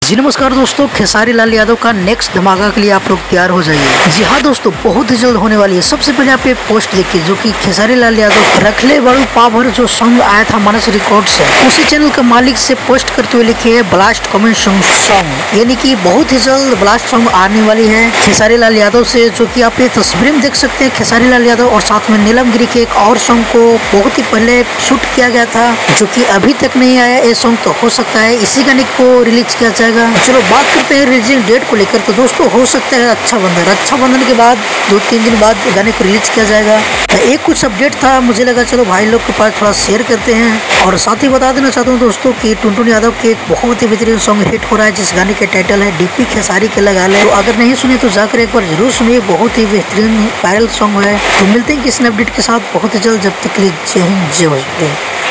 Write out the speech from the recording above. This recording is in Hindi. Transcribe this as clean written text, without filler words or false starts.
जी नमस्कार दोस्तों, खेसारी लाल यादव का नेक्स्ट धमाका के लिए आप लोग तैयार हो जाइए। जी हाँ दोस्तों, बहुत ही जल्द होने वाली है। सबसे पहले आप ये पोस्ट देखिए जो कि खेसारी लाल यादव रखले बड़ू पावर जो सॉन्ग आया था मानस रिकॉर्ड से, उसी चैनल के मालिक से पोस्ट करते हुए लिखे है ब्लास्ट कमेंट सॉन्ग, यानी कि बहुत ही जल्द ब्लास्ट सॉन्ग आने वाली है खेसारी लाल यादव से, जो कि आप ये तस्वीर में देख सकते हैं। खेसारी लाल यादव और साथ में नीलम गिरी के एक और सॉन्ग को बहुत ही पहले शूट किया गया था, जो कि अभी तक नहीं आया। ये सॉन्ग तो हो सकता है इसी गाने को रिलीज किया जाएगा। चलो बात करते हैं रिलीजिंग डेट को लेकर। तो दोस्तों हो सकता है रक्षाबंधन के बाद 2-3 दिन बाद गाने को रिलीज किया जाएगा। तो एक कुछ अपडेट था, मुझे लगा चलो भाई लोग के पास थोड़ा शेयर करते हैं। और साथ ही बता देना चाहता हूँ दोस्तों कि टुनटुन यादव के एक बहुत ही बेहतरीन सॉन्ग हिट हो रहा है, जिस गाने का टाइटल है डीपी खेसारी के लगा ले। तो अगर नहीं सुने तो जाकर एक बार जरूर सुनिए, बहुत ही बेहतरीन वायरल सॉन्ग है। तो मिलते हैं किसी अपडेट के साथ बहुत ही जल्द, जब तक के लिए जय हिंद जय भोजपुरी।